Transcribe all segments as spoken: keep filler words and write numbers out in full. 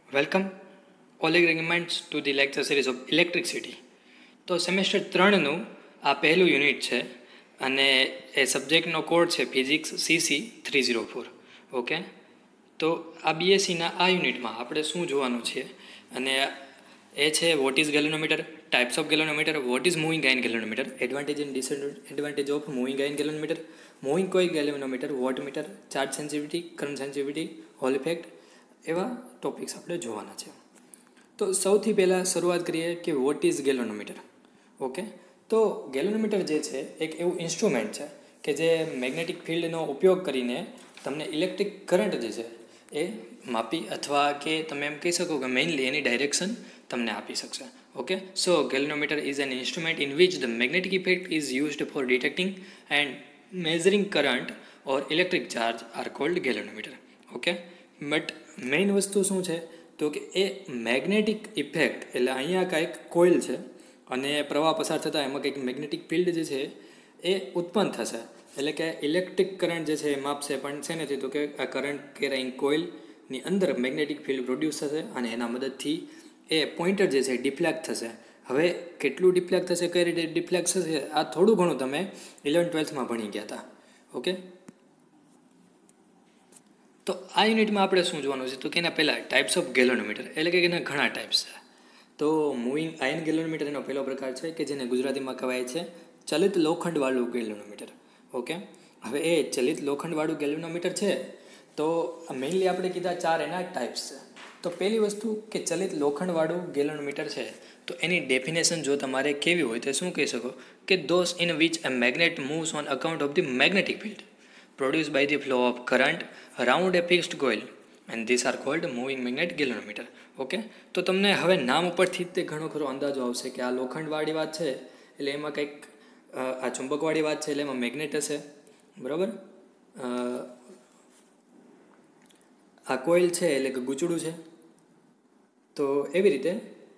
Welcome all agreements to the lecture series of electricity. તો semester ત્રણનું આ પહેલું યુનિટ છે અને એ સબ્જેક્ટનો કોડ છે physics CC three zero four. Okay, તો આ બીએસસીના આ યુનિટમાં આપણે શું જોવાનું છે અને એ છે what is galvanometer, types of galvanometer, what is moving iron galvanometer, advantage and disadvantage of moving iron galvanometer, moving coil galvanometer, wattmeter, charge sensitivity, current sensitivity, Hall effect, એવા ટોપિક્સ આપણે જોવાના છે. તો સૌથી પહેલાં શરૂઆત કરીએ કે વોટ ઇઝ ગેલેનોમીટર. ઓકે, તો ગેલેનોમીટર જે છે એક એવું ઇન્સ્ટ્રુમેન્ટ છે કે જે મેગ્નેટિક ફિલ્ડનો ઉપયોગ કરીને તમને ઇલેક્ટ્રિક કરંટ જે છે એ માપી અથવા કે તમે એમ કહી શકો કે મેઇનલી એની ડાયરેક્શન તમને આપી શકશે. Okay, so galvanometer is an instrument in which the magnetic effect is used for detecting and measuring current or electric charge are called galvanometer. Okay, but main વસ્તુ શું છે તો કે એ મેગ્નેટિક ઇફેક્ટ એટલે અહીંયા કાંઈક કોઇલ છે અને પ્રવાહ પસાર થતાં એમાં કંઈક મેગ્નેટિક ફિલ્ડ જે છે એ ઉત્પન્ન થશે, એટલે કે ઇલેક્ટ્રિક કરંટ જે છે એ માપશે. પણ છે નથી તો કે આ કરંટ કેરાઈંગ કોઇલની અંદર મેગ્નેટિક ફિલ્ડ પ્રોડ્યુસ થશે અને એના મદદથી એ પોઇન્ટર જે છે ડિફ્લેક્ટ થશે. હવે કેટલું ડિફ્લેક્ટ થશે, કઈ રીતે ડિફ્લેક્ટ થશે, આ થોડું ઘણું તમે ઇલેવન ટ્વેલ્થમાં ભણી ગયા હતા. ઓકે, તો આ યુનિટમાં આપણે શું જોવાનું છે તો કે એના પહેલાં ટાઈપ્સ ઓફ ગેલેનોમીટર એટલે કે એના ઘણા ટાઈપ્સ છે. તો મૂવિંગ આયન ગેલેનોમીટર એનો પહેલો પ્રકાર છે કે જેને ગુજરાતીમાં કહેવાય છે ચલિત લોખંડવાળું ગેલેનોમીટર. ઓકે, હવે એ ચલિત લોખંડવાળું ગેલેનોમીટર છે તો મેઇનલી આપણે કીધા ચાર એના ટાઈપ્સ છે. તો પહેલી વસ્તુ કે ચલિત લોખંડવાળું ગેલેનોમીટર છે તો એની ડેફિનેશન જો તમારે કેવી હોય તો શું કહી શકો કે those in which a magnet moves on account of the magnetic field produced by the flow of current around a fixed coil and these are called moving magnet galvanometer. Okay, તો તમને હવે નામ ઉપરથી જ તે ઘણો ખરો અંદાજો આવશે કે આ લોખંડવાળી વાત છે એટલે એમાં કંઈક આ ચુંબકવાળી વાત છે એટલે એમાં મેગ્નેટ હશે, બરાબર. આ કોઇલ છે એટલે કે ગૂંચળું છે. તો એવી રીતે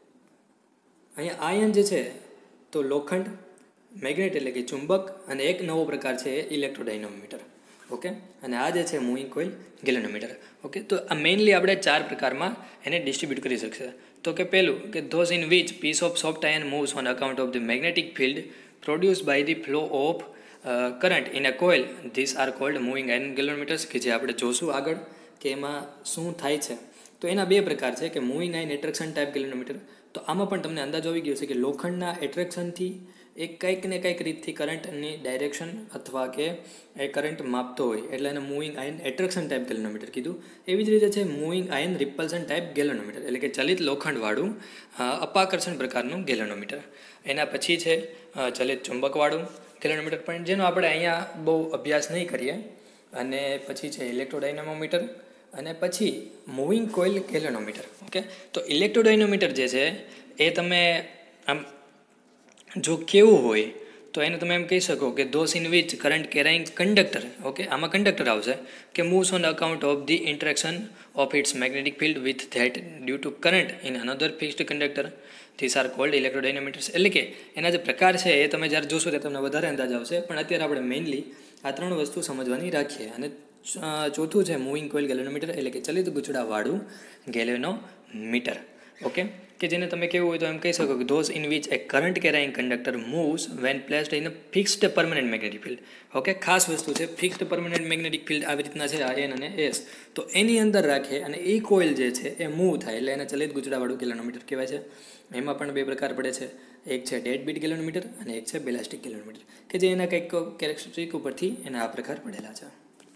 અહીંયા આયન જે છે તો લોખંડ, મેગ્નેટ એટલે કે ચુંબક, અને એક નવો પ્રકાર છે એ ઇલેક્ટ્રોડાયનોમીટર. ઓકે, અને આ જે છે મૂવિંગ કોઇલ ગેલેનોમીટર. ઓકે, તો આ મેઇનલી આપણે ચાર પ્રકારમાં એને ડિસ્ટ્રીબ્યુટ કરી શકશે. તો કે પહેલું કે those in which piece of soft iron moves on account of the magnetic field produce by the flow of current in a coil these are called moving iron galvanometers, કે જે આપણે જોશું આગળ કે એમાં શું થાય છે. તો એના બે પ્રકાર છે કે moving iron attraction type galvanometer. તો આમાં પણ તમને અંદાજો આવી ગયો છે કે લોખંડના એટ્રેક્શનથી એ કંઈક ને કંઈક રીતથી કરંટની ડાયરેક્શન અથવા કે એ કરંટ માપતો હોય એટલે એને moving iron attraction type galvanometer કીધું. એવી જ રીતે છે moving iron repulsion type galvanometer એટલે કે ચલિત લોખંડવાળું અપાકર્ષણ પ્રકારનું ગેલેનોમીટર. એના પછી છે ચલિત ચુંબકવાળું ગેલેનોમીટર, પણ જેનો આપણે અહીંયા બહુ અભ્યાસ નહીં કરીએ. અને પછી છે ઇલેક્ટ્રોડાયનેમોમીટર અને પછી મૂવિંગ કોઇલ ગેલેનોમીટર. ઓકે, તો ઇલેક્ટ્રોડાયનોમીટર જે છે એ તમે આમ જો કેવું હોય તો એને તમે એમ કહી શકો કે those in which current carrying conductor. Okay, આમાં કંડક્ટર આવશે કે moves on account of the interaction of its magnetic field with that due to current in another fixed conductor these are called electrodynamometers. એટલે કે એના જે પ્રકાર છે એ તમે જ્યારે જોશો ત્યારે તમને વધારે અંદાજ આવશે, પણ અત્યારે આપણે મેઇનલી આ ત્રણ વસ્તુ સમજવાની રાખીએ. અને ચોથું છે મૂવિંગ કોઇલ ગેલેનોમીટર એટલે કે ચલિત ગૂંચળાવાળું ગેલેનોમીટર. ઓકે, કે જેને તમે કેવું હોય તો એમ કહી શકો કે those in which a current carrying conductor moves when placed in a fixed permanent magnetic field. Okay, ખાસ વસ્તુ છે ફિક્સ્ડ પરમનન્ટ મેગ્નેટિક ફિલ્ડ આવી રીતના છે આ એન અને એસ, તો એની અંદર રાખે અને એ કોઇલ જે છે એ મૂવ થાય એટલે એને ચલિત ગૂંચળાવાળું ગેલેનોમીટર કહેવાય છે. એમાં પણ બે પ્રકાર પડે છે, એક છે ડેડ બીટ ગેલેનોમીટર અને એક છે બેલાસ્ટિક ગેલેનોમીટર, કે જે એના કંઈક કેરેક્ટરિસ્ટિક ઉપરથી એના આ પ્રકાર પડેલા છે.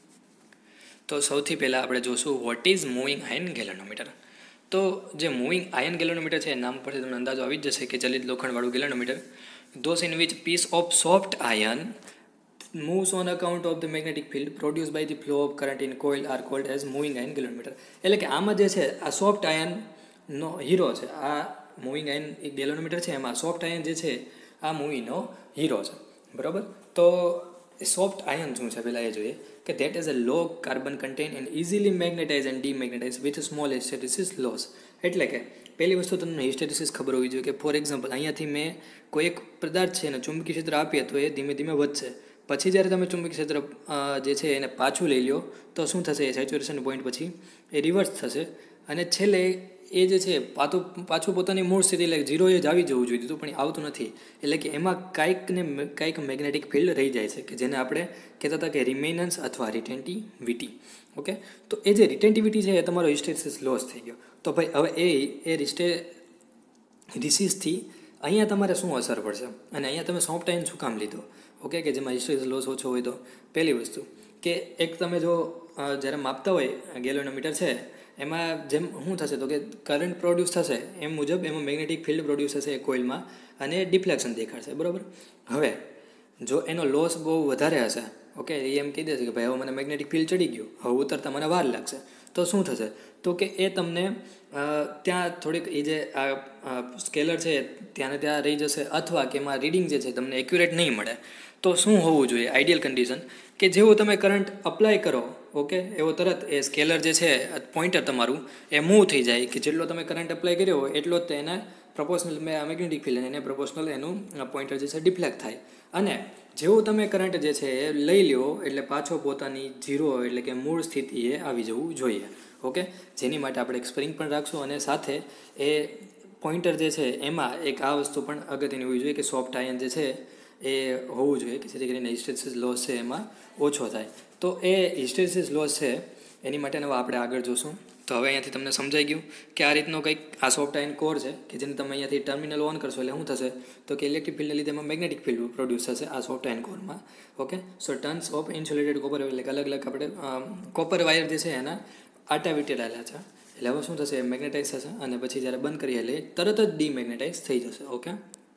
તો સૌથી પહેલાં આપણે જોશું what is moving iron galvanometer. તો જે મૂવિંગ આયન ગેલેનોમીટર છે નામ પરથી તમને અંદાજો આવી જ જશે કે ચલિત લોખંડવાળું galvanometer. Those in which piece of soft iron moves on account of the magnetic field produce by the flow of current in coil are called as moving iron galvanometer. એટલે કે આમાં જે છે આ સોફ્ટ આયનનો હીરો છે. આ moving ion એક ગેલેનોમીટર છે, એમાં સોફ્ટ આયન જે છે આ મૂવીનો હીરો છે, બરાબર. તો એ સોફ્ટ આયન શું છે પહેલાં એ જોઈએ કે that is a low carbon content and easily magnetize and demagnetize with small hysteresis loss. એટલે કે પહેલી વસ્તુ તમને હિસ્ટેરિસિસ ખબર હોવી જોઈએ કે ફોર એક્ઝામ્પલ અહીંયાથી મેં કોઈ એક પદાર્થ છે એને ચુંબકી ક્ષેત્ર આપીએ તો એ ધીમે ધીમે વધશે. પછી જ્યારે તમે ચુંબકી ક્ષેત્ર જે છે એને પાછું લઈ લો તો શું થશે, એ સેચ્યુરેશન પોઈન્ટ પછી એ રિવર્સ થશે અને છેલ્લે એ જે છે પાછું પાછું પોતાની મૂળ સ્થિતિ એટલે ઝીરોએ જ આવી જવું જોઈએ, તો પણ આવતું નથી. એટલે કે એમાં કાંઈક ને કાંઈક મેગ્નેટિક ફિલ્ડ રહી જાય છે કે જેને આપણે કહેતા હતા કે રિમેનન્સ અથવા રિટેન્ટિવિટી. ઓકે, તો એ જે રિટેન્ટિવિટી છે એ તમારો હિસ્ટેરેસિસ લોસ થઈ ગયો. તો ભાઈ હવે એ એ રિસ્ટે રિસીસથી અહીંયા તમારે શું અસર પડશે અને અહીંયા તમે સોફ્ટ આયન શું કામ લીધો? ઓકે, કે જેમાં હિસ્ટેરેસિસ લોસ ઓછો હોય. તો પહેલી વસ્તુ કે એક તમે જો જ્યારે માપતા હોય ગેલ્વેનોમીટર છે એમાં જેમ શું થશે તો કે કરંટ પ્રોડ્યુસ થશે એમ મુજબ એમાં મેગ્નેટિક ફિલ્ડ પ્રોડ્યુસ થશે એ કોઇલમાં અને ડિફ્લેક્શન દેખાડશે, બરાબર. હવે જો એનો લોસ બહુ વધારે હશે, ઓકે, એ એમ કહી દેશે કે ભાઈ હવે મને મેગ્નેટિક ફિલ્ડ ચડી ગયું, હવે ઉતરતા મને વાર લાગશે, તો શું થશે તો કે એ તમને ત્યાં થોડીક એ જે આ સ્કેલર છે ત્યાંને ત્યાં રહી જશે અથવા કે એમાં રીડિંગ જે છે તમને એક્યુરેટ નહીં મળે. તો શું હોવું જોઈએ આઈડિયલ કન્ડિશન કે જેવું તમે કરંટ અપ્લાય કરો, ઓકે, એવો તરત એ સ્કેલર જે છે પોઇન્ટર તમારું એ મૂવ થઈ જાય કે જેટલો તમે કરંટ અપ્લાય કર્યો હોય એટલો જ તેને પ્રપોર્શનલ મેગ્નેટિક ફિલ્ડ એને પ્રપોર્શનલ એનું પોઇન્ટર જે છે ડિફ્લેક્ટ થાય. અને જેવું તમે કરંટ જે છે એ લઈ લ્યો એટલે પાછો પોતાની ઝીરો એટલે કે મૂળ સ્થિતિએ આવી જવું જોઈએ. ઓકે, જેની માટે આપણે એક સ્પ્રિંગ પણ રાખશું અને સાથે એ પોઇન્ટર જે છે એમાં એક આ વસ્તુ પણ અગત્યની હોવી જોઈએ કે સોફ્ટ આયન જે છે એ હોવું જોઈએ કે જેથી કરીને હિસ્ટેરેસિસ લોસ છે એમાં ઓછો થાય. તો એ હિસ્ટેરેસિસ લોસ છે એની માટેનો આપણે આગળ જોશું. તો હવે અહીંયાથી તમને સમજાઈ ગયું કે આ રીતનો કંઈક આ સોફ્ટ આયન કોર છે કે જેને તમે અહીંયાથી ટર્મિનલ ઓન કરશો એટલે શું થશે તો કે ઇલેક્ટ્રિક ફિલ્ડને લીધે એમાં મેગ્નેટિક ફિલ્ડ પ્રોડ્યુસ થશે આ સોફ્ટ આયન કોરમાં. Okay, so turns of insulated copper એટલે કે અલગ અલગ આપણે કોપર વાયર જે છે એના આટા વીંટેલાયેલા છે એટલે હવે શું થશે મેગ્નેટાઇઝ થશે અને પછી જ્યારે બંધ કરીએ એટલે તરત જ ડીમેગ્નેટાઇઝ થઈ જશે. ઓકે,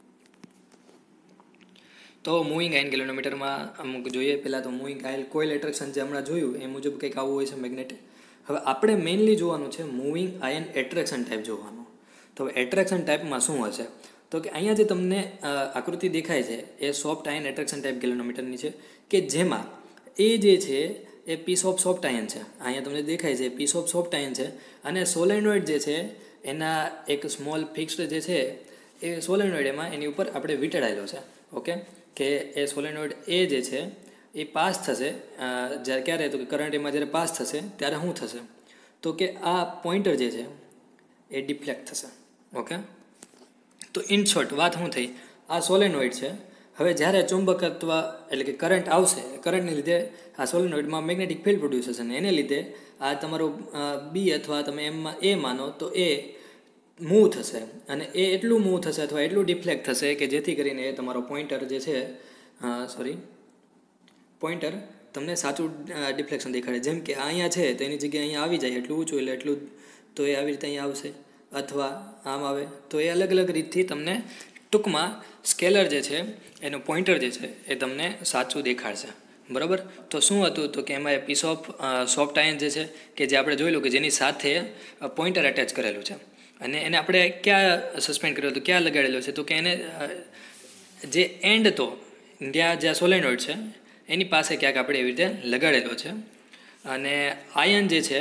તો મૂવિંગ આયન ગેલ્વેનોમીટરમાં અમુક જોઈએ. પહેલાં તો મૂવિંગ આયન કોઇલ એટ્રેક્શન જે હમણાં જોયું એ મુજબ કંઈક આવું હોય છે મેગ્નેટ. હવે આપણે મેઇનલી જોવાનું છે મૂવિંગ આયન એટ્રેક્શન ટાઈપ જોવાનું. તો એટ્રેક્શન ટાઈપમાં શું હશે તો કે અહીંયા જે તમને આકૃતિ દેખાય છે એ સોફ્ટ આયન એટ્રેક્શન ટાઈપ ગેલ્વેનોમીટરની છે કે જેમાં એ જે છે એ પીસ ઓફ સોફ્ટ આયન છે. અહીંયા તમને દેખાય છે પીસ ઓફ સોફ્ટ આયન છે અને સોલેનોઇડ જે છે એના એક સ્મોલ ફિક્સ્ડ જે છે એ સોલેનોઇડ એમાં એની ઉપર આપણે વીંટળાયેલો છે. ઓકે, કે એ સોલેનોઇડ એ જે છે એ પાસ થશે જ્યારે ક્યારે તો કે કરંટ એમાં જ્યારે પાસ થશે ત્યારે શું થશે તો કે આ પોઇન્ટર જે છે એ ડિફ્લેક્ટ થશે. ઓકે, તો ઇન શોર્ટ વાત શું થઈ, આ સોલેનોઇડ છે. હવે જ્યારે ચુંબકત્વ એટલે કે કરંટ આવશે, કરંટને લીધે આ સોલેનોઇડમાં મેગ્નેટિક ફિલ્ડ પ્રોડ્યુસ થશે અને એને લીધે આ તમારું બી અથવા તમે એમમાં એ માનો તો એ મૂવ થશે અને એ એટલું મૂવ થશે અથવા એટલું ડિફ્લેક્ટ થશે કે જેથી કરીને એ તમારો પોઇન્ટર જે છે સોરી પોઇન્ટર તમને સાચું ડિફ્લેક્શન દેખાડે. જેમ કે અહીંયા છે તો એની જગ્યાએ અહીંયા આવી જાય એટલું ઊંચું એટલે એટલું તો એ આવી રીતે અહીંયા આવશે અથવા આમ આવે તો એ અલગ અલગ રીતથી તમને ટૂંકમાં સ્કેલર જે છે એનું પોઇન્ટર જે છે એ તમને સાચું દેખાડશે. બરાબર, તો શું હતું તો કે એમાં પીસ ઓફ સોફ્ટ આયન જે છે કે જે આપણે જોયેલું કે જેની સાથે પોઇન્ટર એટેચ કરેલું છે અને એને આપણે ક્યાં સસ્પેન્ડ કર્યો તો ક્યાં લગાડેલો છે તો કે એને જે એન્ડ તો ત્યાં જ્યાં સોલેનોઇડ છે એની પાસે ક્યાંક આપણે એવી રીતે લગાડેલો છે અને આયન જે છે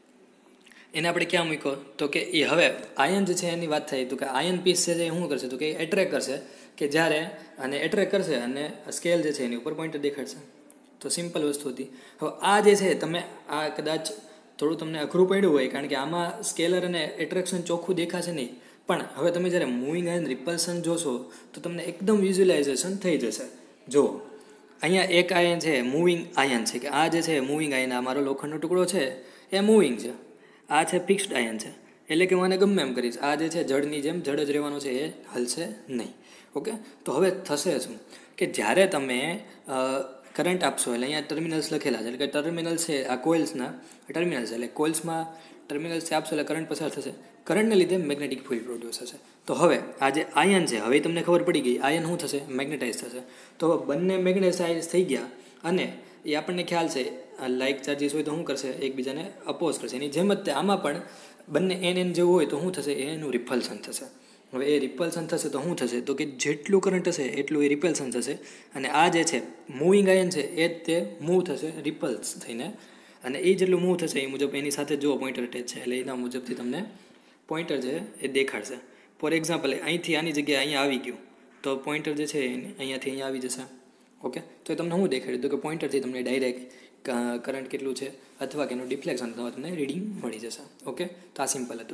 એને આપણે ક્યાં મૂક્યો તો કે એ હવે આયન જે છે એની વાત થઈ તો કે આયન પીસ છે એ શું કરશે તો કે એટ્રેક કરશે કે જ્યારે અને એટ્રેક કરશે અને સ્કેલ જે છે એની ઉપર પોઇન્ટર દેખાડશે. તો સિમ્પલ વસ્તુ હતી. હવે આ જે છે તમે આ કદાચ થોડું તમને અઘરું પડ્યું હોય કારણ કે આમાં સ્કેલર અને એટ્રેક્શન ચોખ્ખું દેખાશે નહીં, પણ હવે તમે જ્યારે મૂવિંગ આયન રિપલ્સન જોશો તો તમને એકદમ વિઝ્યુલાઇઝેશન થઈ જશે. જો અહીંયા એક આયન છે મૂવિંગ આયન છે કે આ જે છે મૂવિંગ આયન આ મારો લોખંડનો ટુકડો છે એ મૂવિંગ છે, આ છે ફિક્સ્ડ આયન છે એટલે કે મને ગમે એમ કરીશ આ જે છે જડની જેમ જડ જ રહેવાનો છે એ હલશે નહીં. ઓકે, તો હવે થશે શું કે જ્યારે તમે કરંટ આપશો એટલે અહીંયા ટર્મિનલ્સ લખેલા છે એટલે કે ટર્મિનલ્સ છે આ કોઇલ્સના ટર્મિનલ્સ એટલે કોઇલ્સમાં ટર્મિનલ્સથી આપશો એટલે કરંટ પસાર થશે, કરંટને લીધે મેગ્નેટિક ફિલ્ડ પ્રોડ્યુસ થશે. તો હવે આ જે આયન છે હવે તમને ખબર પડી ગઈ આયન શું થશે મેગ્નેટાઇઝ થશે. તો હવે બંને મેગ્નેટાઇઝ થઈ ગયા અને એ આપણને ખ્યાલ છે લાઇક ચાર્જીસ હોય તો શું કરશે એકબીજાને અપોઝ કરશે. એની જેમ જ આમાં પણ બંને એન એન જેવું હોય તો શું થશે એનું રિપલ્સન થશે. હવે એ રિપલ્સન થશે તો શું થશે તો કે જેટલું કરંટ હશે એટલું એ રિપલ્સન થશે અને આ જે છે મૂવિંગ આયન છે એ જ તે મૂવ થશે રિપલ્સ થઈને અને એ જેટલું મૂવ થશે એ મુજબ એની સાથે જો પોઇન્ટર અટેચ છે એટલે એના મુજબથી તમને પોઇન્ટર છે એ દેખાડશે. ફોર એક્ઝામ્પલ અહીંથી આની જગ્યાએ અહીંયા આવી ગયું તો પોઇન્ટર જે છે અહીંયાથી અહીંયા આવી જશે. ઓકે, તો એ તમને શું દેખાડ્યું તો કે પોઇન્ટરથી તમને ડાયરેક્ટ કરંટ કેટલું છે અથવા કે એનું ડિફ્લેક્શન તમને રીડિંગ મળી જશે. ઓકે, તો આ સિમ્પલ હતું.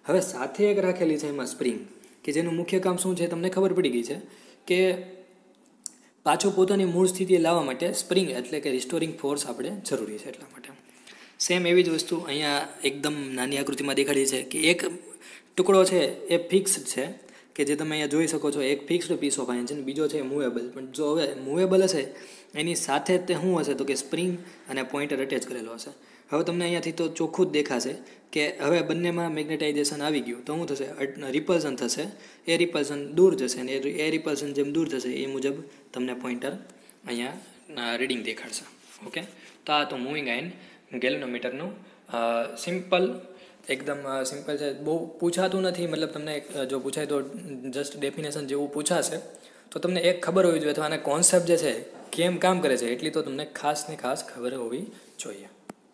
હવે સાથે એક રાખેલી છે એમાં સ્પ્રિંગ, કે જેનું મુખ્ય કામ શું છે તમને ખબર પડી ગઈ છે કે પાછું પોતાની મૂળ સ્થિતિએ લાવવા માટે સ્પ્રિંગ એટલે કે રિસ્ટોરિંગ ફોર્સ આપણે જરૂરી છે એટલા માટે. સેમ એવી જ વસ્તુ અહીંયા એકદમ નાની આકૃતિમાં દેખાડી છે કે એક ટુકડો છે એ ફિક્સ્ડ છે, કે જે તમે અહીંયા જોઈ શકો છો, એક ફિક્સ્ડ પીસ ઓફ આયર્ન છે, બીજો છે મૂવેબલ. પણ જો હવે મૂવેબલ હશે એની સાથે તે શું હશે તો કે સ્પ્રિંગ અને પોઇન્ટર અટેચ કરેલો હશે. હવે તમને અહીંયાથી તો ચોખ્ખું જ દેખાશે કે હવે બંનેમાં મેગ્નેટાઇઝેશન આવી ગયું તો શું થશે, રિપલ્સન થશે. એ રિપલ્સન દૂર જશે અને એ રિપલ્સન જેમ દૂર જશે એ મુજબ તમને પોઇન્ટર અહીંયા રીડિંગ દેખાડશે. ઓકે, તો આ તો મૂવિંગ આયર્ન ગેલ્વેનોમીટરનું સિમ્પલ, એકદમ સિમ્પલ છે, બહુ પૂછાતું નથી. મતલબ તમને જો પૂછાય તો જસ્ટ ડેફિનેશન જેવું પૂછાશે તો તમને એક ખબર હોવી જોઈએ, અથવા આના કોન્સેપ્ટ જે છે કેમ કામ કરે છે એટલી તો તમને ખાસ ને ખાસ ખબર હોવી જોઈએ.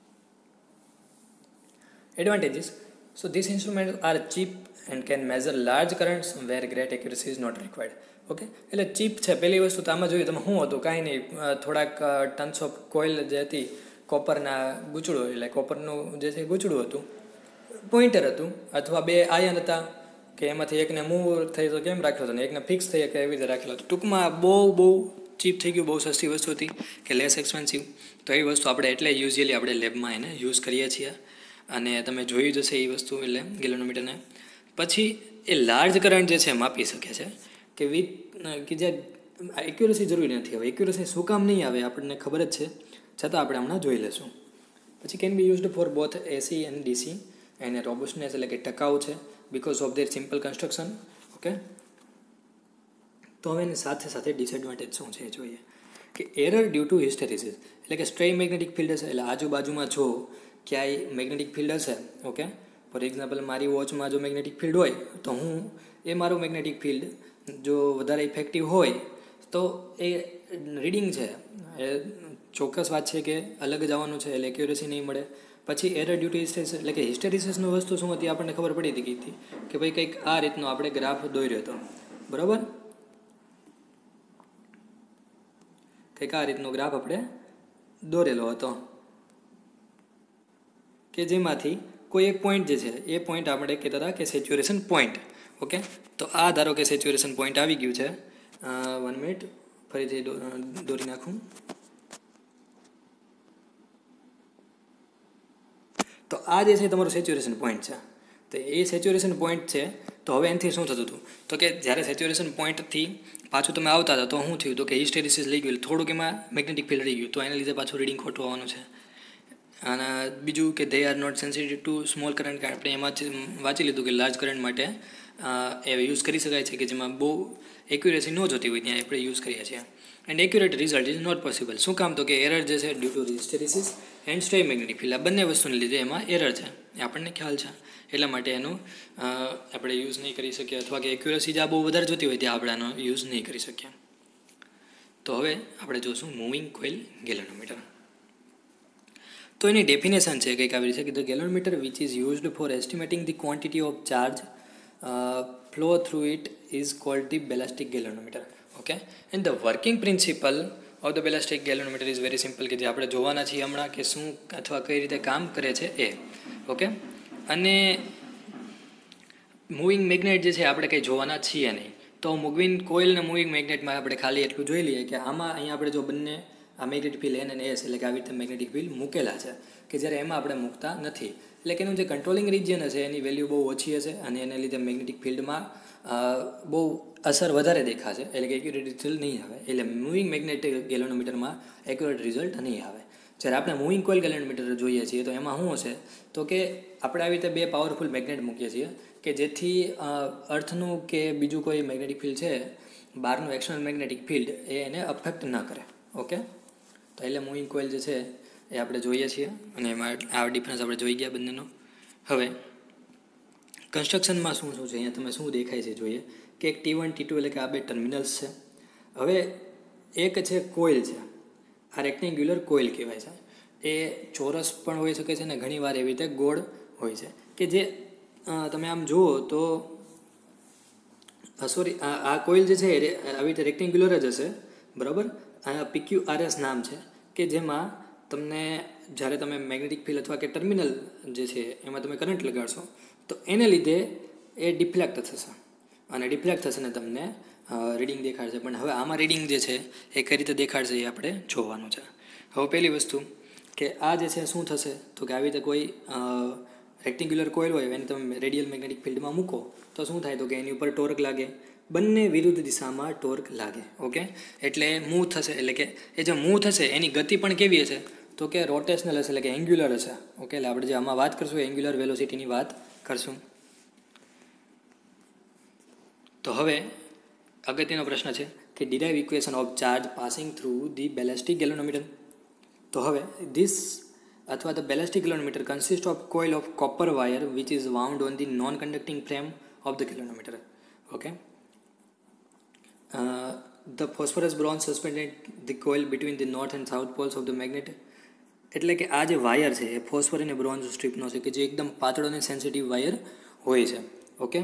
Advantages. So these instruments are cheap and can measure large currents where great accuracy is not required. Okay, એટલે ચીપ છે પહેલી વસ્તુ. તો આમાં જોઈએ તમે શું હતું, કાંઈ નહીં, થોડાક ટન્સ ઓફ કોઇલ જે હતી કોપરના ગૂંચળું, એટલે કોપરનું જે છે ગૂંચળું હતું, પોઇન્ટર હતું, અથવા બે આયન હતા કે એમાંથી એકને મૂવ થઈ તો કેમ રાખ્યો હતો ને એકને ફિક્સ થઈ કે એવી રીતે રાખેલો હતો. ટૂંકમાં બહુ બહુ ચીપ થઈ ગયું, બહુ સસ્તી વસ્તુ હતી કે લેસ એક્સપેન્સિવ. તો એ વસ્તુ આપણે એટલે યુઝ્યુઅલી આપણે લેબમાં એને યુઝ કરીએ છીએ અને તમે જોયું જશે એ વસ્તુ એટલે ગેલ્વેનોમીટરને. પછી એ લાર્જ કરંટ જે છે માપી શકે છે કે વિથ કે જે એક્યુરસી જરૂરી નથી. હવે એક્યુરસી શું કામ નહીં આવે આપણને ખબર જ છે, છતાં આપણે હમણાં જોઈ લઈશું. પછી can be used for both AC and DC. એને રોબસ્ટનેસ એટલે કે ટકાઉ છે because of their simple construction. Okay, તો હવે એની સાથે સાથે ડિસએડવાન્ટેજ શું છે એ જોઈએ કે એરર ડ્યુ ટુ હિસ્ટેરિસિસ, એટલે કે સ્ટ્રે મેગ્નેટિક ફિલ્ડ હશે, એટલે આજુબાજુમાં જો ક્યાંય મેગ્નેટિક ફિલ્ડ હશે, ઓકે, ફોર એક્ઝામ્પલ મારી વોચમાં જો મેગ્નેટિક ફિલ્ડ હોય તો હું એ મારું મેગ્નેટિક ફિલ્ડ જો વધારે ઇફેક્ટિવ હોય તો એ રીડિંગ છે એ ચોક્કસ વાત છે કે અલગ જ આવવાનું છે, એટલે એક્યુરેસી નહીં મળે. પછી એરર ડ્યુ ટુ હિસ્ટેરિસિસ, એટલે કે હિસ્ટેરિસિસનું વસ્તુ શું હતી આપણને ખબર પડી હતી હતી કે ભાઈ કંઈક આ રીતનો આપણે ગ્રાફ દોર્યો હતો, બરાબર, કંઈક આ રીતનો ગ્રાફ આપણે દોરેલો હતો કે જેમાંથી કોઈ એક પોઈન્ટ જે છે એ પોઈન્ટ આપણે કહેતા હતા કે સેચ્યુરેશન પોઈન્ટ. ઓકે, તો આ ધારો કે સેચ્યુરેશન પોઈન્ટ આવી ગયું છે. વન મિનિટ ફરીથી દોરી નાખું. તો આ જે છે તમારું સેચ્યુરેશન પોઈન્ટ છે. તો એ સેચ્યુરેશન પોઈન્ટ છે. તો હવે એનાથી શું થતું હતું તો કે જ્યારે સેચ્યુરેશન પોઈન્ટથી પાછું તમે આવતા હતા તો શું થયું તો કે હિસ્ટેરિસિસ લઈ ગયું, થોડુંક એમાં મેગ્નેટિક ફિલ્ડ રહી ગયું, તો એના લીધે પાછું રીડિંગ ખોટું આવવાનું છે. અને બીજું કે they are not sensitive to small current, કે આપણે એમાં વાંચી લીધું કે લાર્જ કરંટ માટે એ યુઝ કરી શકાય છે કે જેમાં બહુ એક્યુરેસી ન જોતી હોય ત્યાં આપણે યુઝ કરીએ છીએ. And accurate result is not possible. શું કામ તો કે એરર જે છે due to hysteresis and stray magnetic field, આ બંને વસ્તુને લીધે એમાં એરર છે, એ આપણને ખ્યાલ છે. એટલા માટે એનો આપણે યુઝ નહીં કરી શકીએ, અથવા કે એક્યુરેસી જ્યાં બહુ વધારે જોતી હોય ત્યાં આપણે આનો યુઝ નહીં કરી શકીએ. તો હવે આપણે જોશું મૂવિંગ કોઇલ ગેલ્વેનોમીટર. તો એની ડેફિનેશન છે કંઈક આવી છે કે the galvanometer which is used for estimating the quantity of charge flow through it is called the ballistic galvanometer. Okay, and the working principle of the ballistic galvanometer is very simple, કે જે આપણે જોવાના છીએ હમણાં કે શું અથવા કઈ રીતે કામ કરે છે એ. ઓકે, અને મૂવિંગ મેગ્નેટ જે છે આપણે કંઈ જોવાના છીએ નહીં. તો મૂવિંગ કોઇલ અને મૂવિંગ મેગ્નેટમાં આપણે ખાલી એટલું જોઈ લઈએ કે આમાં અહીંયા આપણે જો બંને આ મેગ્નેટિક ફિલ્ડ એન અને એસ, એટલે કે આવી રીતે મેગ્નેટિક ફિલ્ડ મૂકેલા છે કે જ્યારે એમાં આપણે મૂકતા નથી. એટલે કે એનું જે કંટ્રોલિંગ રિજિયન હશે એની વેલ્યુ બહુ ઓછી હશે અને એને લીધે મેગ્નેટિક ફિલ્ડમાં બહુ અસર વધારે દેખાશે, એટલે કે એક્યુરેટ રિઝલ્ટ નહીં આવે. એટલે મૂવિંગ મેગ્નેટિક ગેલ્વેનોમીટરમાં એક્યુરેટ રિઝલ્ટ નહીં આવે. જ્યારે આપણે મૂવિંગ કોઇલ ગેલ્વેનોમીટર જોઈએ છીએ તો એમાં શું હશે તો કે આપણે આવી રીતે બે પાવરફુલ મેગ્નેટ મૂકીએ છીએ કે જેથી અર્થનું કે બીજું કોઈ મેગ્નેટિક ફિલ્ડ છે બહારનું એક્સટર્નલ મેગ્નેટિક ફિલ્ડ એ એને અફેક્ટ ન કરે. ઓકે, તો એટલે મૂવિંગ કોઇલ જે છે એ આપણે જોઈએ છીએ અને એમાં આ ડિફરન્સ આપણે જોઈ ગયા બંનેનો. હવે કન્સ્ટ્રક્શનમાં શું શું છે અહીંયા તમે શું દેખાય છે જોઈએ કે એક ટી વન ટી ટુ એટલે કે આ બે ટર્મિનલ્સ છે. હવે એક છે કોઇલ છે, આ રેક્ટેન્ગ્યુલર કોઇલ કહેવાય છે. એ ચોરસ પણ હોઈ શકે છે અને ઘણીવાર એવી રીતે ગોળ હોય છે કે જે તમે આમ જુઓ તો સોરી આ કોઇલ જે છે એ આવી રીતે રેક્ટેન્ગ્યુલર જ હશે, બરાબર. આ પીક્યુ આર એસ નામ છે કે જેમાં તમને જ્યારે તમે મેગ્નેટિક ફિલ્ડ અથવા કે ટર્મિનલ જે છે એમાં તમે કરંટ લગાડશો તો એને લીધે એ ડિફ્લેક્ટ થશે અને ડિફ્લેક્ટ થશે ને તમને રીડિંગ દેખાડશે. પણ હવે આમાં રીડિંગ જે છે એ કઈ રીતે દેખાડશે એ આપણે જોવાનું છે. હવે પહેલી વસ્તુ કે આ જે છે શું થશે તો કે આવી રીતે કોઈ રેક્ટેન્ગ્યુલર કોઇલ હોય એને તમે રેડિયલ મેગ્નેટિક ફિલ્ડમાં મૂકો તો શું થાય તો કે એની ઉપર ટોર્ક લાગે, બંને વિરુદ્ધ દિશામાં ટોર્ક લાગે. ઓકે, એટલે મૂવ થશે, એટલે કે એ જે મૂવ થશે એની ગતિ પણ કેવી હશે તો કે રોટેશનલ હશે, એટલે કે એંગ્યુલર હશે. ઓકે, એટલે આપણે જે આમાં વાત કરશું એંગ્યુલર વેલોસિટીની વાત કરશું. તો હવે અગત્યનો પ્રશ્ન છે કે derive equation of charge passing through the ballistic galvanometer. તો હવે ધીસ અથવા the ballistic galvanometer consist of coil of copper wire which is wound on the non conducting frame of the galvanometer. Okay, the phosphorus bronze suspended the coil between the north and south poles of the magnet. એટલે કે આ જે wire છે એ ફોસ્ફર અને bronze સ્ટ્રીપનો છે કે જે એકદમ પાતળો અને સેન્સિટિવ વાયર હોય છે. Okay,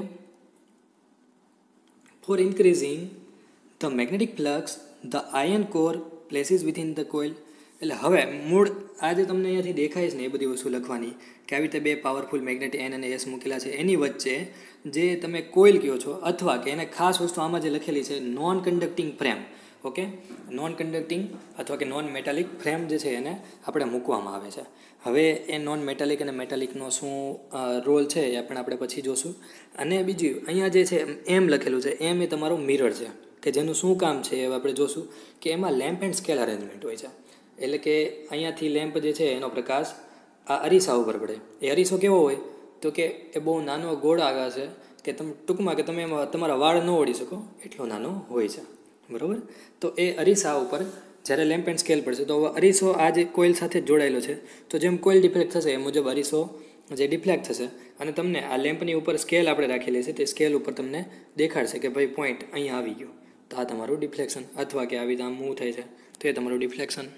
for increasing the magnetic flux the iron core places within the coil. એટલે હવે મૂળ આ જે તમને અહીંયાથી દેખાય છે ને એ બધી વસ્તુ લખવાની કે આવી રીતે બે પાવરફુલ મેગ્નેટ એન અને એસ મૂકેલા છે, એની વચ્ચે જે તમે કોઇલ કહો છો અથવા કે એને ખાસ વસ્તુ આમાં જે લખેલી છે non conducting frame. Okay, non conducting અથવા કે નોન મેટાલિક ફ્રેમ જે છે એને આપણે મૂકવામાં આવે છે. હવે એ નોન મેટાલિક અને મેટાલિકનો શું રોલ છે એ પણ આપણે પછી જોશું. અને બીજું અહીંયા જે છે એમ લખેલું છે, એમ એ તમારો મિરર છે કે જેનું શું કામ છે એ આપણે જોશું કે એમાં લેમ્પ એન્ડ સ્કેલ અરેન્જમેન્ટ હોય છે. એટલે કે અહીંયાથી લેમ્પ જે છે એનો પ્રકાશ આ અરીસા ઉપર પડે. એ અરીસો કેવો હોય તો કે એ બહુ નાનો ગોળ આગળ છે કે તમે ટૂંકમાં કે તમે એમાં તમારા વાળ ન ઓળી શકો એટલો નાનો હોય છે. બરાબર, તો એ અરીસા ઉપર જ્યારે લેમ્પ એન્ડ સ્કેલ પડશે તો અરીસો આ જે કોઇલ સાથે જોડાયેલો છે, તો જેમ કોઇલ ડિફ્લેક્ટ થશે એ મુજબ અરીસો જે ડિફ્લેક્ટ થશે અને તમને આ લેમ્પની ઉપર સ્કેલ આપણે રાખેલી છે તે સ્કેલ ઉપર તમને દેખાડશે કે ભાઈ પોઈન્ટ અહીંયા આવી ગયો, તો આ તમારું ડિફ્લેક્શન, અથવા કે આવી રીતે આમ મૂવ થાય છે તો એ તમારું deflection.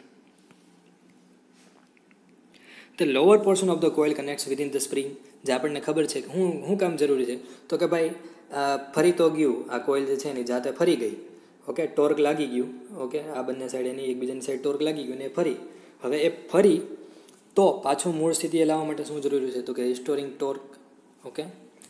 The lower portion of the coil connects within the spring. જે આપણને ખબર છે કે હું શું કામ જરૂરી છે તો કે ભાઈ ફરી તો ગયું આ કોઇલ જે છે એની જાતે ફરી ગઈ. ઓકે, ટોર્ક લાગી ગયું. ઓકે, આ બંને સાઈડ એની એકબીજાની સાઈડ ટોર્ક લાગી ગયું ને એ ફરી. હવે એ ફરી તો પાછું મૂળ સ્થિતિએ લાવવા માટે શું જરૂરી છે તો કે restoring torque. Okay,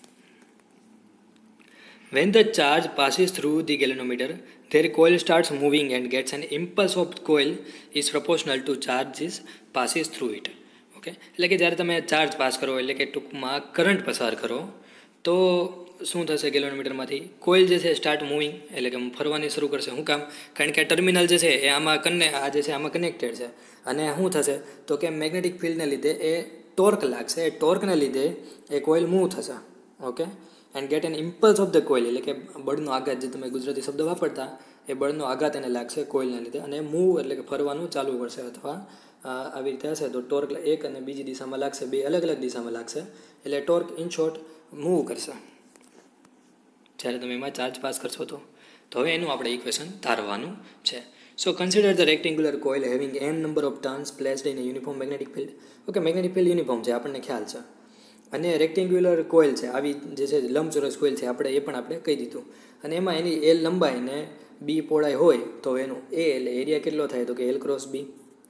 when the charge passes through the galvanometer their coil starts moving and gets an impulse of the coil is proportional to charges passes through it. Okay, એટલે કે જ્યારે તમે ચાર્જ પાસ કરો એટલે કે ટૂંકમાં current પસાર કરો તો શું થશે ગેલ્વેનોમીટરમાંથી કોઇલ જે છે સ્ટાર્ટ મૂવિંગ એટલે કે ફરવાની શરૂ કરશે. શું કામ? કારણ કે ટર્મિનલ જે છે એ આમાં કને આ જે છે આમાં કનેક્ટેડ છે અને શું થશે તો કે મેગ્નેટિક ફિલ્ડને લીધે એ ટોર્ક લાગશે. એ ટોર્કને લીધે એ કોઇલ મૂવ થશે. Okay, and get an impulse of the coil એટલે કે બળનો આઘાત, જે તમે ગુજરાતી શબ્દ વાપરતા એ બળનો આઘાત એને લાગશે કોઇલને લીધે અને મૂવ એટલે કે ફરવાનું ચાલુ કરશે. અથવા આવી રીતે હશે તો ટોર્ક એક અને બીજી દિશામાં લાગશે, બે અલગ અલગ દિશામાં લાગશે એટલે ટોર્ક ઇન શોર્ટ મૂવ કરશે જ્યારે તમે એમાં ચાર્જ પાસ કરશો તો. તો હવે એનું આપણે ઇક્વેશન તારવાનું છે. So consider the rectangular coil having N number of turns placed in uniform magnetic field. Okay, magnetic field uniform છે આપણને ખ્યાલ છે અને રેક્ટેન્ગ્યુલર કોઇલ છે, આવી જે છે લંબચોરસ કોઇલ છે આપણે એ પણ આપણે કહી દીધું. અને એમાં એની એલ લંબાઈ ને બી પહોળાઈ હોય તો એનું એ એટલે એરિયા કેટલો થાય તો કે એલ ક્રોસ બી.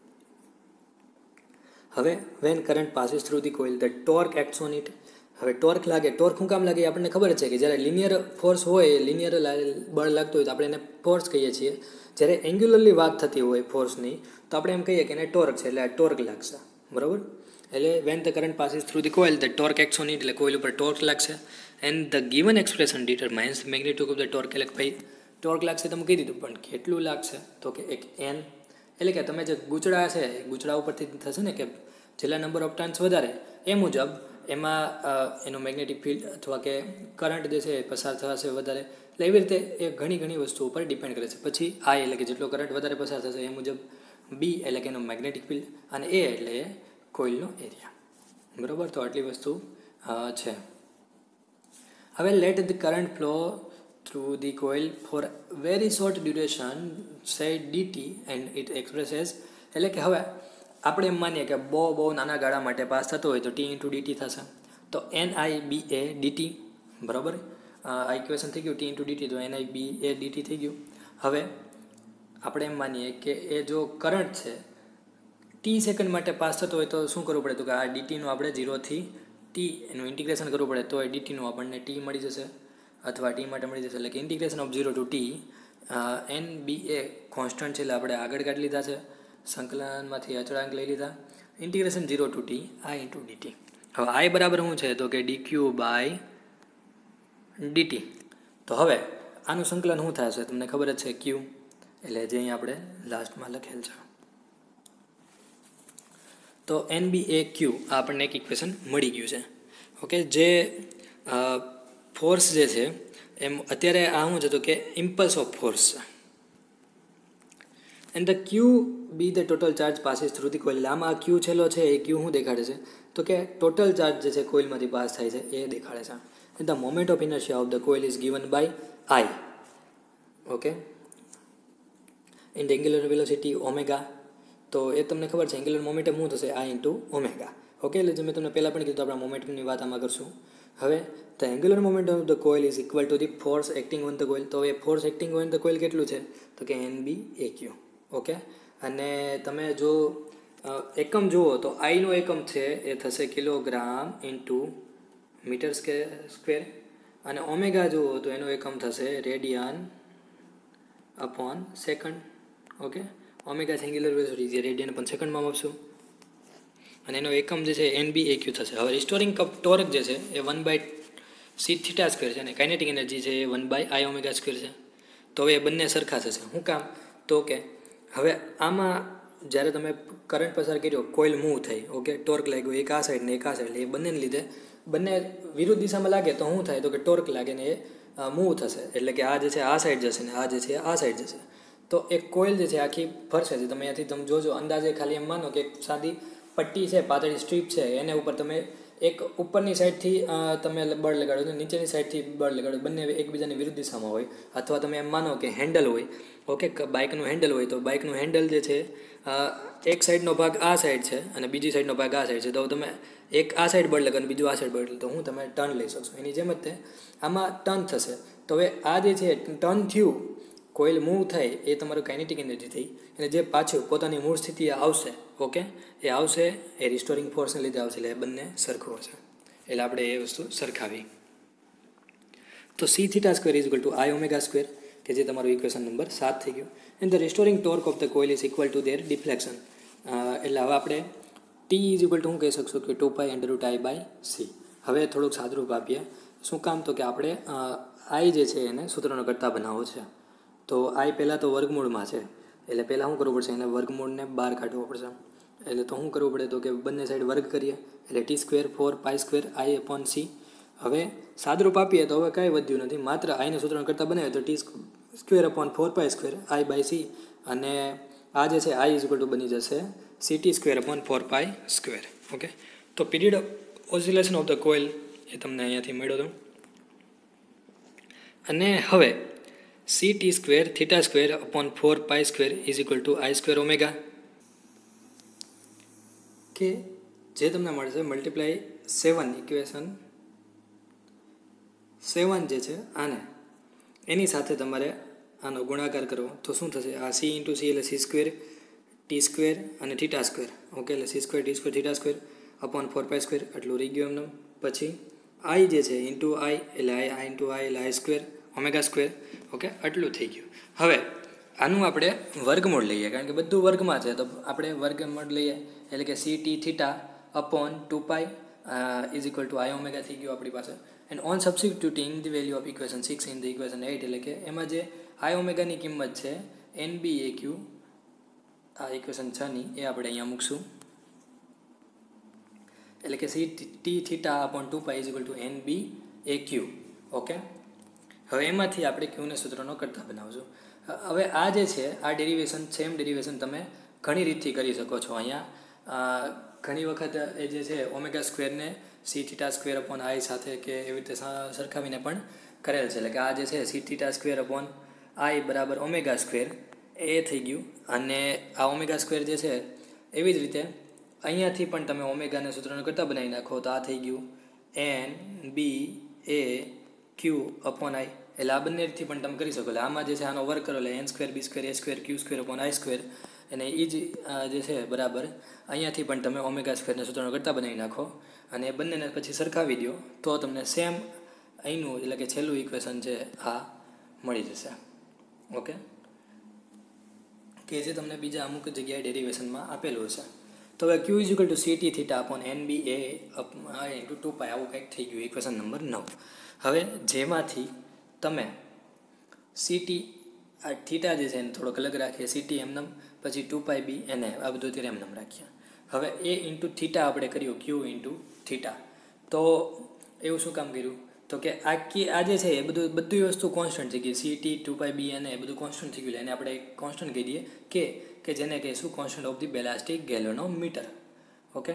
હવે when current passes through the coil the torque acts on it. હવે ટોર્ક લાગે, ટોર્ક શું કામ લાગે આપણને ખબર છે કે જ્યારે લિનિયર ફોર્સ હોય, લિનિયર બળ લાગતું હોય તો આપણે એને ફોર્સ કહીએ છીએ. જ્યારે એંગ્યુલરલી વાત થતી હોય ફોર્સની તો આપણે એમ કહીએ કે એને ટોર્ક છે એટલે આ ટોર્ક લાગશે. બરાબર, એટલે when the current passes through the coil the torque acts on it એટલે કોઇલ ઉપર ટોર્ક લાગશે. And the given expression determines the magnitude of the torque. એટલે ભાઈ ટોર્ક લાગશે તમે કહી દીધું, પણ કેટલું લાગશે તો કે એક એન. એટલે કે તમે જે ગૂંચળા છે ગૂંચળા ઉપરથી થશે ને કે જેટલા નંબર ઓફ ટર્ન્સ વધારે એ મુજબ એમાં એનો મેગ્નેટિક ફિલ્ડ અથવા કે કરંટ જે છે એ પસાર થશે વધારે. એટલે એવી રીતે એ ઘણી ઘણી વસ્તુ ઉપર ડિપેન્ડ કરે છે. પછી આઈ એટલે કે જેટલો કરંટ વધારે પસાર થશે એ મુજબ બી એટલે કે એનો મેગ્નેટિક ફિલ્ડ અને એ એટલે એ કોઇલનો એરિયા. બરાબર, તો આટલી વસ્તુ છે. હવે let the current flow through the coil for very short duration say dt and it expresses. એટલે કે હવે આપણે એમ માનીએ કે બહુ બહુ નાના ગાળા માટે પાસ થતો હોય તો ટી ઇન્ટુ ડીટી થશે. તો N I B A DT. બરાબર, આ ઇક્વેશન થઈ ગયું ટી ઇન્ટુ ડીટી, તો N I B A dt થઈ ગયું. હવે આપણે એમ માનીએ કે એ જો કરંટ છે ટી સેકન્ડ માટે પાસ થતો હોય તો શું કરવું પડે તો કે આ ડીટીનું આપણે ઝીરોથી ટી એનું ઇન્ટિગ્રેશન કરવું પડે તો એ ડીટીનું આપણને ટી મળી જશે અથવા ટી માટે મળી જશે. એટલે કે integration of zero to T N B A constant છે એટલે આપણે આગળ કાઢી લીધા છે, સંકલનમાંથી અચળાંક લઈ લીધા. Integration zero to T I into dt. હવે આઈ બરાબર શું છે તો કે ડી ક્યુ બાય ડીટી. તો હવે આનું સંકલન શું થશે તમને ખબર જ છે, ક્યુ એટલે જે અહીં આપણે લાસ્ટમાં લખેલ છે. તો એન બી એ ક્યુ આ આપણને એક ઇક્વેશન મળી ગયું છે. ઓકે, જે ફોર્સ જે છે એમ અત્યારે આ શું છે તો કે ઇમ્પલ્સ ઓફ ફોર્સ છે. And the Q be the total charge passes through the coil. આમાં ક્યુ છેલ્લો છે એ ક્યુ શું દેખાડે છે તો કે ટોટલ ચાર્જ જે છે કોઇલમાંથી પાસ થાય છે એ દેખાડે છે. And the moment of inertia of the coil is given by I. Okay, in angular velocity omega. તો એ તમને ખબર છે એંગ્યુલર મોમેન્ટમ શું થશે આઈ ઇન્ટુ ઓમેગા. ઓકે, એટલે જે મેં તમને પહેલાં પણ કીધું આપણે મોમેન્ટમની વાત આમાં કરશું. હવે the angular momentum of the coil is equal to the force acting on the coil. તો એ force acting on the coil કેટલું છે તો કે N B A Q. Okay, અને તમે જો એકમ જુઓ તો આઈનો એકમ છે એ થશે કિલોગ્રામ ઇન્ટુ મીટર સ્ક્વેર, અને ઓમેગા જુઓ તો એનો એકમ થશે radian upon second. Okay, omega angular velocity જે રેડિયન અપોન સેકન્ડમાં આપશું, અને એનો એકમ જે છે એન બી એ ક્યુ થશે. હવે રિસ્ટોરિંગ કપ ટોર્ક જે છે એ one by C theta square છે, અને કાઇનેટિક એનર્જી છે એ one by I omega square છે. તો હવે એ બંને સરખા થશે. શું કામ તો કે હવે આમાં જ્યારે તમે કરંટ પસાર કર્યો, કોઇલ મૂવ થઈ, ઓકે, ટોર્ક લાગ્યો એક આ સાઈડ ને એક આ સાઈડ, એ બંનેને લીધે બંને વિરુદ્ધ દિશામાં લાગે તો શું થાય તો કે ટોર્ક લાગે ને એ મૂવ થશે. એટલે કે આ જે છે આ સાઈડ જશે ને આ જે છે આ સાઈડ જશે. તો એક કોઇલ જે છે આખી ફરશે છે. તમે અહીંયાથી તમે જોજો, અંદાજે ખાલી એમ માનો કે એક સાદી પટ્ટી છે, પાતળી સ્ટ્રીપ છે, એને ઉપર તમે એક ઉપરની સાઈડથી તમે બળ લગાડો તો નીચેની સાઈડથી બળ લગાડો, બંને એકબીજાની વિરુદ્ધ દિશામાં હોય. અથવા તમે એમ માનો કે હેન્ડલ હોય, ઓકે, બાઇકનું હેન્ડલ હોય, તો બાઇકનું હેન્ડલ જે છે એક સાઈડનો ભાગ આ સાઈડ છે અને બીજી સાઈડનો ભાગ આ સાઈડ છે. તો તમે એક આ સાઈડ બળ લગાડો બીજું આ સાઈડ બળ તો હું તમે ટર્ન લઈ શકશો. એની જેમ જ તે આમાં ટર્ન થશે. તો હવે આ જે છે ટર્ન થયું, કોઇલ મૂવ થાય, એ તમારું કાઇનેટિક એનર્જી થઈ, અને જે પાછું પોતાની મૂળ સ્થિતિએ આવશે, ઓકે, એ આવશે એ રિસ્ટોરિંગ ફોર્સને લીધે આવશે. એટલે એ બંને સરખું હશે. એટલે આપણે એ વસ્તુ સરખાવી. તો C theta square is equal to I omega square, કે જે તમારું ઇક્વેશન નંબર સાત થઈ ગયું. And the restoring torque of the coil is equal to their deflection. એટલે હવે આપણે ટી ઇઝ ઇક્વલ ટુ શું કહી શકશું કે two pi under root I by C. હવે થોડુંક સાદરૂપ આપીએ. શું કામ તો કે આપણે આઈ જે છે એને સૂત્રનો કરતા બનાવવો છે. તો આઈ પહેલાં તો વર્ગમૂળમાં છે, એટલે પહેલાં શું કરવું પડશે, એને વર્ગમૂળને બહાર કાઢવો પડશે. એટલે તો શું કરવું પડે તો કે બંને સાઈડ વર્ગ કરીએ, એટલે T square four pi square I upon C. હવે સાદરૂપ આપીએ તો હવે કાંઈ વધ્યું નથી, માત્ર આઈને સૂત્રનો કરતા બનાવીએ તો T square upon four pi square I by C, અને આ જે છે આઈ ઇઝ ઇક્વલ ટુ બની જશે C T square upon four pi square. Okay, તો period oscillation of the coil એ તમને અહીંયાથી મળ્યો હતો. અને હવે C T square theta square upon four pi square is equal to I square omega, કે જે તમને મળશે મલ્ટીપ્લાય સેવન ઇક્વેશન સેવન જે છે આને એની સાથે તમારે આનો ગુણાકાર કરવો તો શું થશે, આ સી ઇન્ટુ સી એટલે સી સ્ક્વેર ટી સ્ક્વેર અને થીટા સ્ક્વેર. ઓકે, એટલે C square T square theta square upon four pi square આટલું રહી ગયું એમને. પછી આઈ જે છે ઇન્ટુ આઈ એટલે આઈ આઈ ઇન્ટુ આઈ એટલે I square omega square. Okay, આટલું થઈ ગયું. હવે આનું આપણે વર્ગમૂળ લઈએ, કારણ કે બધું વર્ગમાં છે તો આપણે વર્ગમૂળ લઈએ, એટલે કે C T theta upon two pi is equal to I omega થઈ ગયું આપણી પાસે. And on substituting the value of equation six in the equation eight, એટલે કે એમાં જે આઈ ઓમેગાની કિંમત છે એન બી એ ક્યુ, આ ઇક્વેશન છની એ આપણે અહીંયા મૂકશું. એટલે કે C T theta upon two pi is equal to N B A Q. Okay, હવે એમાંથી આપણે ક્યુને સૂત્રનો કરતા બનાવશું. હવે આ જે છે આ ડેરિવેશન સેમ ડેરિવેશન તમે ઘણી રીતથી કરી શકો છો. અહીંયા ઘણી વખત એ જે છે ઓમેગા સ્ક્વેરને C theta square upon I સાથે કે એવી રીતે સરખાવીને પણ કરેલ છે. એટલે કે આ જે છે C theta square upon I બરાબર ઓમેગા સ્ક્વેર એ થઈ ગયું. અને આ ઓમેગા સ્ક્વેર જે છે એવી જ રીતે અહીંયાથી પણ તમે ઓમેગાને સૂત્રનો કરતા બનાવી નાખો તો આ થઈ ગયું N B A Q upon i. એટલે આ બંને રીતથી પણ તમે કરી શકો. એટલે આમાં જે છે આનો વર્ક કરો એટલે N square B square A square Q square upon I square, અને એ જ જે છે બરાબર અહીંયાથી પણ તમે ઓમેગા સ્ક્વેરને સૂત્રનો કરતા બનાવી નાખો. અને એ બંનેને પછી સરખાવી દો તો તમને સેમ અહીંનું એટલે કે છેલ્લું ઇક્વેશન છે આ મળી જશે. ઓકે, કે જે તમને બીજા અમુક જગ્યાએ ડેરિવેશનમાં આપેલું હશે. તો હવે Q is equal to C T theta upon N B A into two pi આવું કંઈક થઈ ગયું ઇક્વેશન નંબર નવ. હવે જેમાંથી તમે સી ટી આ થીટા જે છે એને થોડોક અલગ રાખીએ, સી ટી એમનેમ, પછી ટુ પાય બી એને આ બધું અત્યારે એમનેમ રાખીએ. હવે એ ઇન્ટુ થીટા આપણે કર્યું ક્યુ ઇન્ટુ થીટા. તો એવું શું કામ કર્યું? તો કે આખી આ જે છે એ બધું બધી વસ્તુ કોન્સ્ટન્ટ થઈ ગઈ. C T two pi B એને એ બધું કોન્સ્ટન્ટ થઈ ગયું. એને આપણે કોન્સ્ટન્ટ કહી દઈએ કે કે જેને કહીશું constant of the ballistic galvanometer. Okay,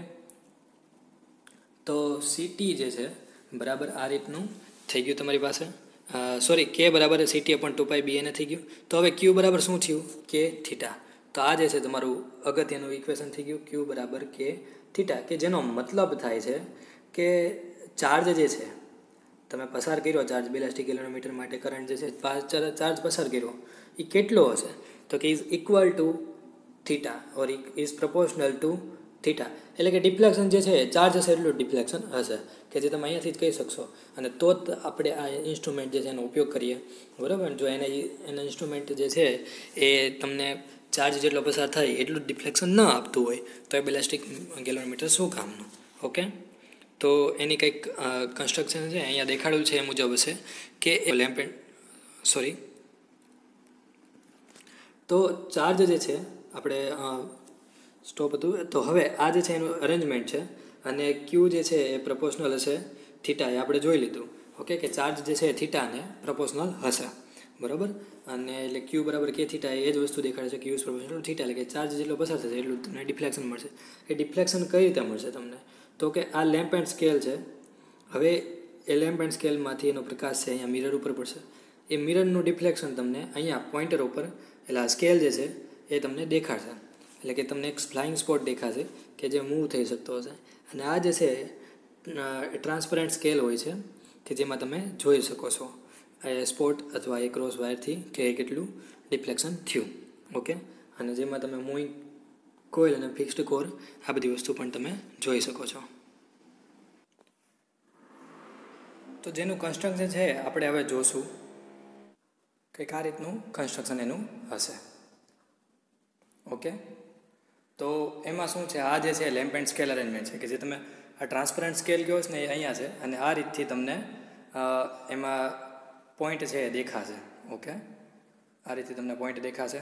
તો સી ટી જે છે બરાબર આ રીતનું થઈ ગયું તમારી પાસે. સોરી, કે બરાબર C T upon two pi B એને થઈ ગયું. તો હવે ક્યુ બરાબર શું થયું? કે થીટા. તો આ જે છે તમારું અગત્યનું ઇક્વેશન થઈ ગયું, ક્યુ બરાબર કે થીટા, કે જેનો મતલબ થાય છે કે ચાર્જ જે છે તમે પસાર કર્યો, ચાર્જ બેલાસ્ટિક ગેલ્વેનોમીટર માટે કરંટ જે છે ચાર્જ પસાર કર્યો એ કેટલો હશે? તો કે is equal to theta or is proportional to theta. એટલે કે ડિફ્લેક્શન જે છે ચાર્જ હશે એટલું ડિફ્લેક્શન હશે, કે જે તમે અહીંયાથી જ કહી શકશો. અને તો જ આપણે આ ઇન્સ્ટ્રુમેન્ટ જે છે એનો ઉપયોગ કરીએ, બરાબર. જો એને એના ઇન્સ્ટ્રુમેન્ટ જે છે એ તમને ચાર્જ જેટલો પસાર થાય એટલું જ ડિફ્લેક્શન ન આપતું હોય તો એ બેલાસ્ટિક ગેલ્વેનોમીટર શું કામનું? ઓકે, તો એની કંઈક કન્સ્ટ્રક્શન છે અહીંયા દેખાડ્યું છે એ મુજબ હશે કે લેમ્પ સોરી તો ચાર્જ જે છે આપણે સ્ટોપ હતું. તો હવે આ જે છે એનું અરેન્જમેન્ટ છે અને ક્યુ જે છે એ પ્રપોર્શનલ હશે થીટા, એ આપણે જોઈ લીધું. ઓકે, કે ચાર્જ જે છે થીટાને પ્રપોર્શનલ હશે, બરાબર. અને એટલે ક્યુ બરાબર કે થીટા એ જ વસ્તુ દેખાડે છે, ક્યુ પ્રપોર્શનલ થીટા, એટલે કે ચાર્જ જેટલો પસાર થશે એટલું તમને ડિફ્લેક્શન મળશે. એ ડિફ્લેક્શન કઈ રીતે મળશે તમને? તો કે આ લેમ્પ એન્ડ સ્કેલ છે. હવે એ લેમ્પ એન્ડ સ્કેલમાંથી એનો પ્રકાશ છે અહીંયા મિરર ઉપર પડશે. એ મિરરનું ડિફ્લેક્શન તમને અહીંયા પોઇન્ટર ઉપર એટલે આ સ્કેલ જે છે એ તમને દેખાડશે. એટલે કે તમને એક ફ્લાઇંગ સ્પોટ દેખાશે કે જે મૂવ થઈ શકતો હશે. અને આ જે છે ટ્રાન્સપરન્ટ સ્કેલ હોય છે કે જેમાં તમે જોઈ શકો છો એ સ્પોટ અથવા એ ક્રોસ વાયરથી કે કેટલું ડિફ્લેક્શન થયું. ઓકે, અને જેમાં તમે મૂવિંગ કોઇલ અને ફિક્સ્ડ કોર આ બધી વસ્તુ પણ તમે જોઈ શકો છો. તો જેનું કન્સ્ટ્રક્શન છે આપણે હવે જોશું. કંઈક આ રીતનું કન્સ્ટ્રક્શન એનું હશે. ઓકે, તો એમાં શું છે, આ જે છે લેમ્પ એન્ડ સ્કેલ અરેન્જમેન્ટ છે કે જે તમે આ ટ્રાન્સપરન્ટ સ્કેલ કહો છો ને એ અહીંયા છે અને આ રીતથી તમને એમાં પોઈન્ટ છે એ દેખાશે. ઓકે, આ રીતે તમને પોઈન્ટ દેખાશે.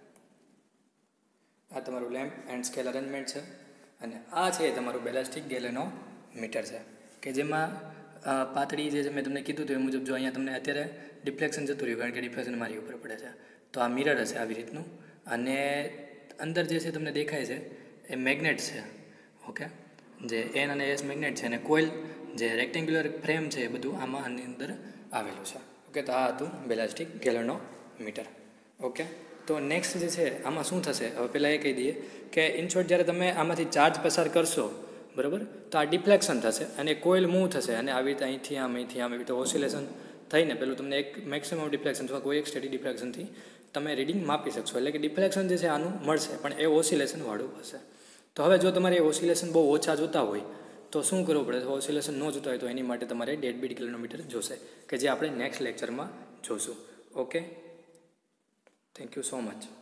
આ તમારું લેમ્પ એન્ડ સ્કેલ અરેન્જમેન્ટ છે અને આ છે તમારું બેલાસ્ટિક ગેલ્વેનોમીટર છે કે જેમાં પાતળી જે મેં તમને કીધું હતું એ મુજબ જો અહીંયા તમને અત્યારે ડિફ્લેક્શન જતું રહ્યું કારણ કે ડિફ્લેક્શન મારી ઉપર પડે છે. તો આ મિરર હશે આવી રીતનું અને અંદર જે છે તમને દેખાય છે એ મેગ્નેટ છે. ઓકે, જે એન અને એસ મેગ્નેટ છે અને કોઇલ જે રેક્ટેન્ગ્યુલર ફ્રેમ છે એ બધું આમાં આની અંદર આવેલું છે. ઓકે, તો આ હતું બેલાસ્ટિક ગેલ્વેનોમીટર. ઓકે, તો નેક્સ્ટ જે છે આમાં શું થશે હવે પહેલાં એ કહી દઈએ કે ઇન શોર્ટ જ્યારે તમે આમાંથી ચાર્જ પસાર કરશો, બરાબર, તો આ ડિફ્લેક્શન થશે અને કોઇલ મૂવ થશે અને આવી રીતે અહીંથી આમ અહીંથી આમ એવી રીતે ઓસિલેશન થઈને પેલું તમને એક મેક્સિમમ ડિફ્લેક્શન અથવા કોઈ એક સ્ટેડી ડિફ્લેક્શનથી તમે રીડિંગ માપી શકશો. એટલે કે ડિફ્લેક્શન જે છે આનું મળશે પણ એ ઓસિલેશનવાળું હશે. તો હવે જો તમારે એ ઓસિલેશન બહુ ઓછા જોતા હોય તો શું કરવું પડે? તો ઓસિલેશન ન જોતા હોય તો એની માટે તમારે ડેડ બીટ ગેલ્વેનોમીટર જોશે કે જે આપણે નેક્સ્ટ લેક્ચરમાં જોશું. Okay, thank you so much.